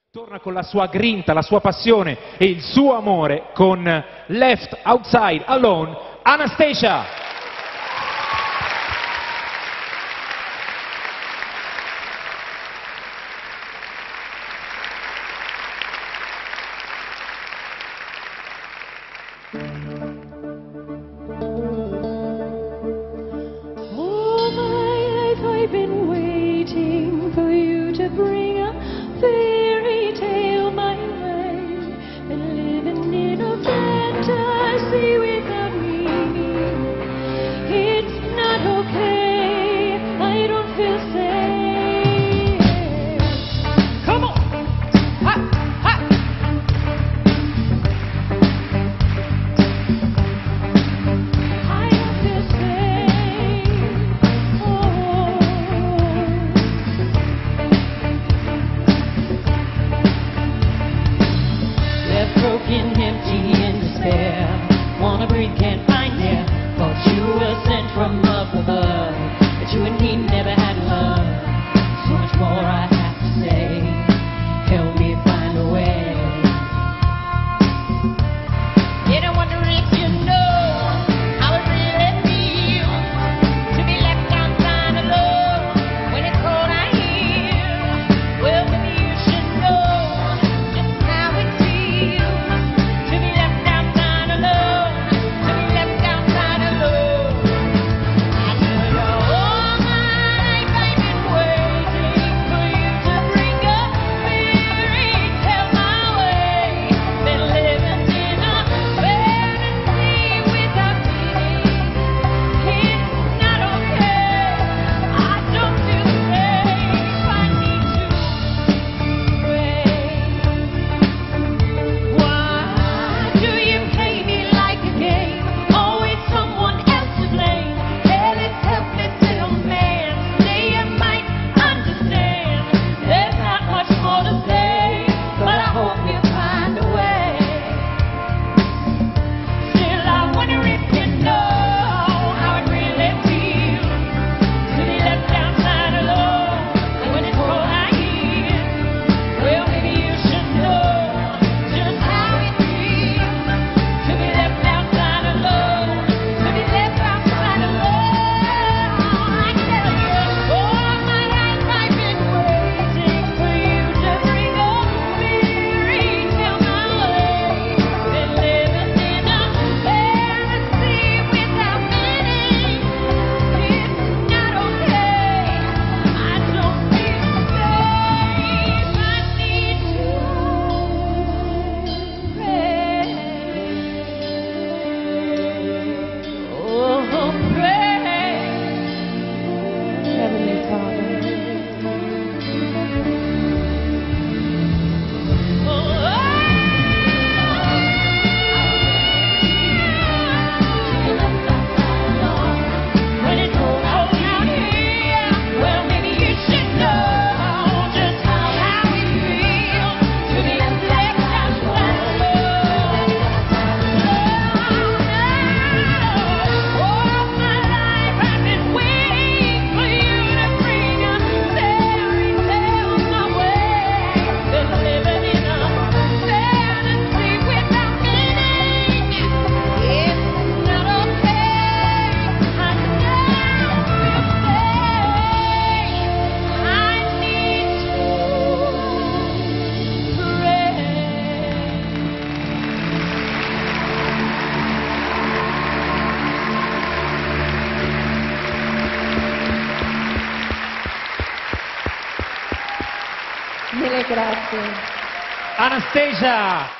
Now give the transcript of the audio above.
Torna con la sua grinta, la sua passione e il suo amore con Left Outside Alone, Anastacia. All my life I've been waiting for you to bring a fairy tale my way. Been living in a fantasy without meaning. It's not okay, I don't feel safe. Come on! Ha! Ha! I don't feel safe. Oh. Left broken, empty, in despair. Wanna breathe, can't find air. Thought you were sent from up above, but you and me never had love. So much more I have to say. Help me find a way. Did I wonder if you know how it really feels to be left outside alone when it's cold out here? Well, maybe you should know just how it feels to be left outside alone, to be left outside alone. I know all my life I've been waiting for you to bring a fairy tale my way. Been living in a fantasy without meaning. It's not okay. I don't feel safe. I need to pray. Why do you play me like a game? Always someone else to blame. Hell, it's helpless little man. Say you might understand. There's not much more to say, but I hope you find a way. Still, I wonder if you know how it really feels to be left outside alone when it's cold out here. Well, maybe you should know just how it feels to be left outside alone, to be left outside alone. I tell you, all my life I've been waiting for you to bring a fairy tale my way. Been living in a fantasy without meaning. It's not okay. I don't feel safe. I need to pray. Oh, pray, Heavenly Father. When it's cold out here, well, maybe you should know just how it feels to be left outside alone. All my life I've been waiting for you to bring a fairy tale my way. Been living in a fantasy without meaning. It's not okay. I don't feel safe. I need to pray. Mille grazie. Anastacia.